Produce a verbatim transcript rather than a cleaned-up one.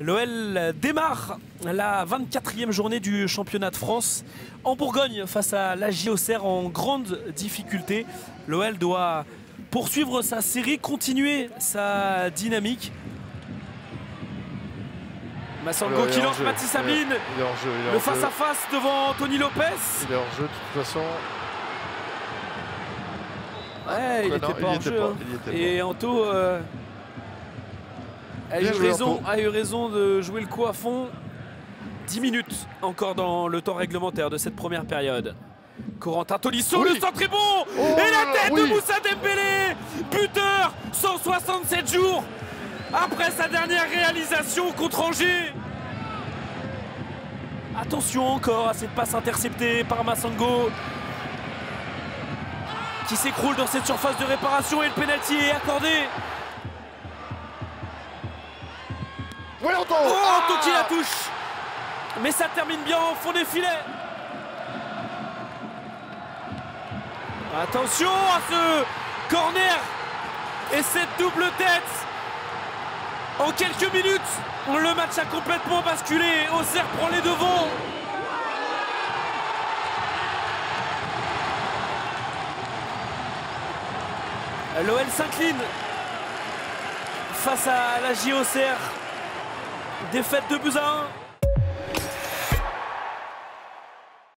L'O L démarre la vingt-quatrième journée du championnat de France en Bourgogne face à l'A J Auxerre en grande difficulté. L'O L doit poursuivre sa série, continuer sa dynamique. Massango qui lance Mathis Sabine, le face-à-face devant Tony Lopez. Il est hors jeu de toute façon. Ouais, il n'était pas hors jeu. Et Anto euh, a, eu raison, a eu raison de jouer le coup à fond. dix minutes encore dans le temps réglementaire de cette première période. Corentin Tolisso, oui. Le centre est bon. Oh, et la tête oui. de Moussa Dembélé, buteur, cent soixante-sept jours après sa dernière réalisation contre Angers. Attention encore à cette passe interceptée par Massango, qui s'écroule dans cette surface de réparation, et le pénalty est accordé. Oui, Anto. Oh, Anto qui la touche. Mais ça termine bien au fond des filets. Attention à ce corner et cette double tête. En quelques minutes, le match a complètement basculé. Auxerre prend les devants. L'O L s'incline face à la J Auxerre. Défaite de buts à un.